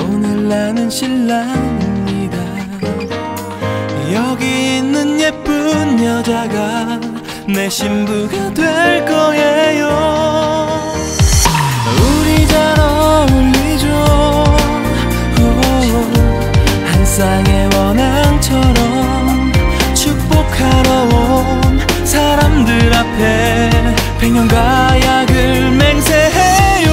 오늘 나는 신랑입니다. 여기 있는 예쁜 여자가 내 신부가 될 거예요. 우리 잘 어울리죠. 한 쌍의 원앙처럼 축복하러 온 사람들 앞에 백년가 약을 맹세해요.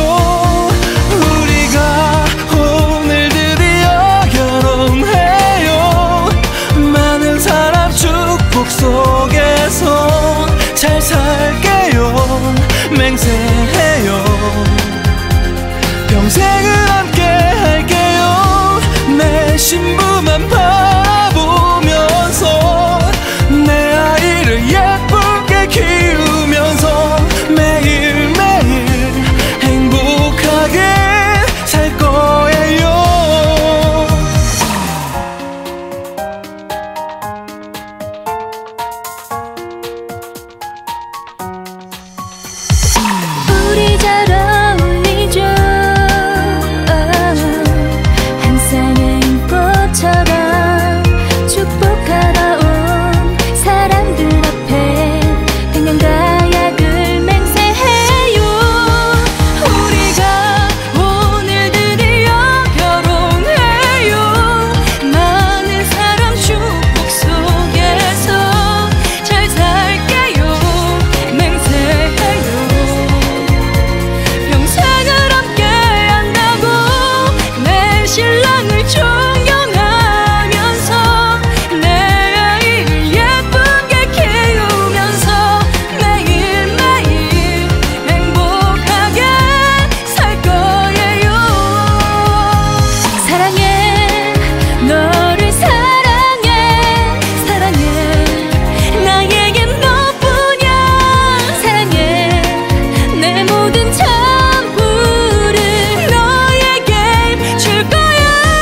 우리가 오늘 드디어 결혼해요. 많은 사람 축복 속에서 잘 살게요. 맹세해요. 평생을 함께 할게요. 내 신부만 바라보면서 내 아이를 예쁘게 키우면서 매일매일 행복하게 살 거예요. 우리 잘 어울리죠. 한 쌍의 꽃처럼 축복하러 온 사람들 앞에 백년가 약을 맹세해요. 우리가 오늘 드디어 결혼해요. 많은 사람 축복 속에서 잘 살게요. 맹세해요. 평생을 함께 한다고 내 신랑을 존경하면서 내 아이를 예쁘게 키우면서 매일매일 행복하게 살 거예요. 사랑해, 너를 사랑해, 사랑해, 나에겐 너뿐이야. 사랑해, 내 모든 전부를 너에게 줄 거야.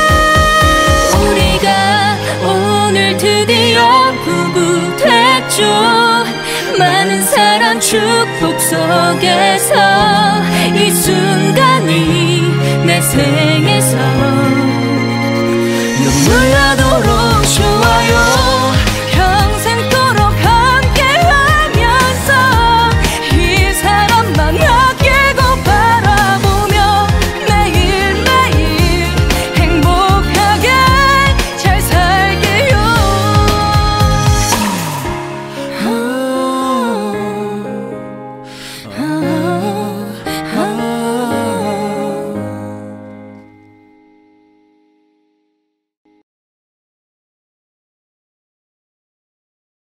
우리가 오늘 드디어 부부 됐죠. 많은 사람 축복 속에서 이 순간이 내 생일